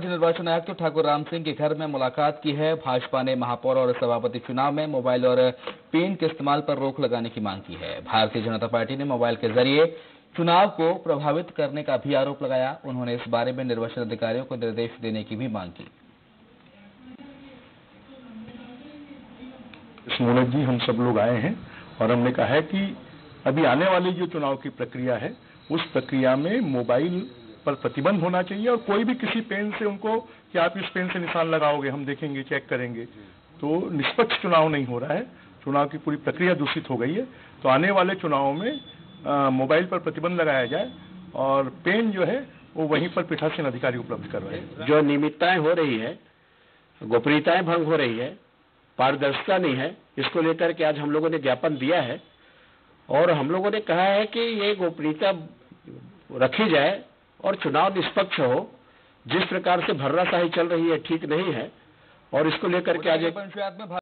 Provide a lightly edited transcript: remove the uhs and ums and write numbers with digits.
निर्वाचन आयुक्त ठाकुर राम सिंह के घर में मुलाकात की है। भाजपा ने महापौर और सभापति चुनाव में मोबाइल और पेन के इस्तेमाल पर रोक लगाने की मांग की है। भारतीय जनता पार्टी ने मोबाइल के जरिए चुनाव को प्रभावित करने का भी आरोप लगाया। उन्होंने इस बारे में निर्वाचन अधिकारियों को निर्देश देने की भी मांग की। मोहन जी, हम सब लोग आए हैं और हमने कहा है कि अभी आने वाली जो चुनाव की प्रक्रिया है उस प्रक्रिया में मोबाइल पर प्रतिबंध होना चाहिए और कोई भी किसी पेन से उनको कि आप इस पेन से निशान लगाओगे, हम देखेंगे, चेक करेंगे, तो निष्पक्ष चुनाव नहीं हो रहा है। चुनाव की पूरी प्रक्रिया दूषित हो गई है। तो आने वाले चुनावों में मोबाइल पर प्रतिबंध लगाया जाए और पेन जो है वो वहीं पर पीठासीन अधिकारी उपलब्ध करवाए। जो नियमितताएं हो रही है, गोपनीयताएं भंग हो रही है, पारदर्शिता नहीं है, इसको लेकर के आज हम लोगों ने ज्ञापन दिया है और हम लोगों ने कहा है कि ये गोपनीयता रखी जाए और चुनाव निष्पक्ष हो। जिस प्रकार से भर्राशाही चल रही है ठीक नहीं है और इसको लेकर के आज